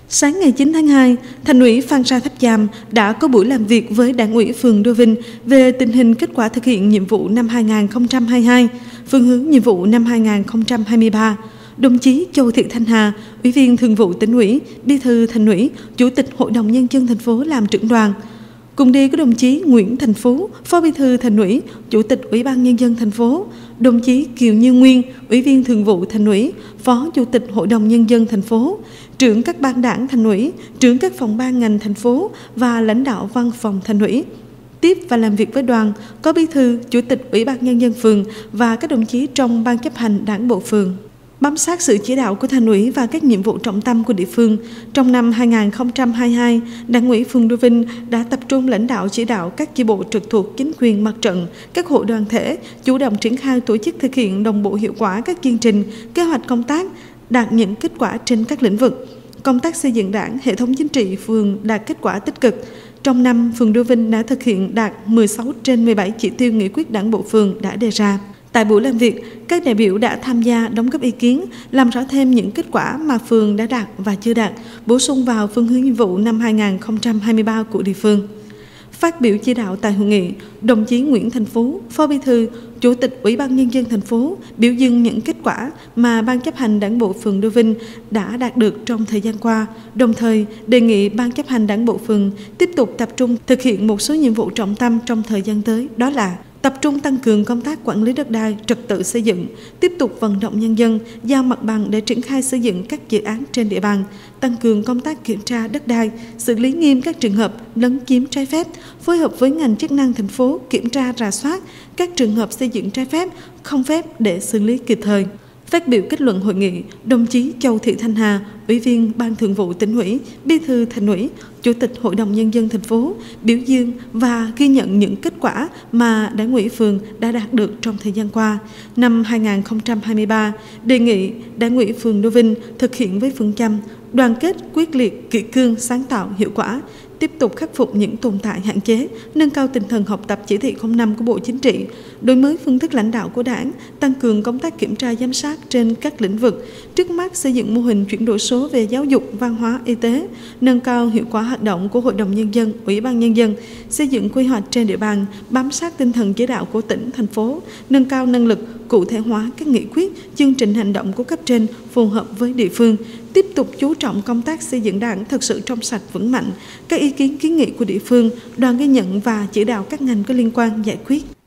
Sáng ngày 9 tháng 2, Thành ủy Phan Rang Tháp Chàm đã có buổi làm việc với Đảng ủy phường Đô Vinh về tình hình kết quả thực hiện nhiệm vụ năm 2022, phương hướng nhiệm vụ năm 2023. Đồng chí Châu Thị Thanh Hà, Ủy viên Thường vụ Tỉnh ủy, Bí thư Thành ủy, Chủ tịch Hội đồng Nhân dân thành phố làm trưởng đoàn. Cùng đi có đồng chí Nguyễn Thành Phú, Phó Bí thư Thành ủy, Chủ tịch Ủy ban Nhân dân thành phố, đồng chí Kiều Như Nguyên, Ủy viên Thường vụ Thành ủy, Phó Chủ tịch Hội đồng Nhân dân thành phố, trưởng các ban đảng Thành ủy, trưởng các phòng ban ngành thành phố và lãnh đạo văn phòng Thành ủy. Tiếp và làm việc với đoàn có Bí thư, Chủ tịch Ủy ban Nhân dân phường và các đồng chí trong Ban chấp hành Đảng bộ phường. Bám sát sự chỉ đạo của Thành ủy và các nhiệm vụ trọng tâm của địa phương, trong năm 2022, Đảng ủy phường Đô Vinh đã tập trung lãnh đạo chỉ đạo các chi bộ trực thuộc chính quyền mặt trận, các hội đoàn thể chủ động triển khai tổ chức thực hiện đồng bộ hiệu quả các chương trình, kế hoạch công tác, đạt những kết quả trên các lĩnh vực. Công tác xây dựng Đảng, hệ thống chính trị phường đạt kết quả tích cực. Trong năm, phường Đô Vinh đã thực hiện đạt 16 trên 17 chỉ tiêu nghị quyết Đảng bộ phường đã đề ra. Tại buổi làm việc, các đại biểu đã tham gia đóng góp ý kiến, làm rõ thêm những kết quả mà phường đã đạt và chưa đạt, bổ sung vào phương hướng nhiệm vụ năm 2023 của địa phương. Phát biểu chỉ đạo tại hội nghị, đồng chí Nguyễn Thành Phú, Phó Bí thư, Chủ tịch Ủy ban Nhân dân thành phố biểu dương những kết quả mà Ban chấp hành Đảng bộ phường Đô Vinh đã đạt được trong thời gian qua, đồng thời đề nghị Ban chấp hành Đảng bộ phường tiếp tục tập trung thực hiện một số nhiệm vụ trọng tâm trong thời gian tới, đó là tập trung tăng cường công tác quản lý đất đai, trật tự xây dựng, tiếp tục vận động nhân dân, giao mặt bằng để triển khai xây dựng các dự án trên địa bàn, tăng cường công tác kiểm tra đất đai, xử lý nghiêm các trường hợp lấn chiếm trái phép, phối hợp với ngành chức năng thành phố kiểm tra rà soát các trường hợp xây dựng trái phép, không phép để xử lý kịp thời. Phát biểu kết luận hội nghị, đồng chí Châu Thị Thanh Hà, Ủy viên Ban Thường vụ Tỉnh ủy, Bí thư Thành ủy, Chủ tịch Hội đồng Nhân dân thành phố biểu dương và ghi nhận những kết quả mà Đảng ủy phường đã đạt được trong thời gian qua. Năm 2023, đề nghị Đảng ủy phường Đô Vinh thực hiện với phương châm đoàn kết, quyết liệt, kỷ cương, sáng tạo, hiệu quả, tiếp tục khắc phục những tồn tại hạn chế, nâng cao tinh thần học tập chỉ thị 05 của Bộ Chính trị, đổi mới phương thức lãnh đạo của Đảng, tăng cường công tác kiểm tra giám sát trên các lĩnh vực, trước mắt xây dựng mô hình chuyển đổi số về giáo dục, văn hóa, y tế, nâng cao hiệu quả hoạt động của Hội đồng Nhân dân, Ủy ban Nhân dân, xây dựng quy hoạch trên địa bàn, bám sát tinh thần chỉ đạo của tỉnh, thành phố, nâng cao năng lực, cụ thể hóa các nghị quyết, chương trình hành động của cấp trên phù hợp với địa phương, tiếp tục chú trọng công tác xây dựng Đảng thực sự trong sạch vững mạnh. Các ý kiến kiến nghị của địa phương, đoàn ghi nhận và chỉ đạo các ngành có liên quan giải quyết.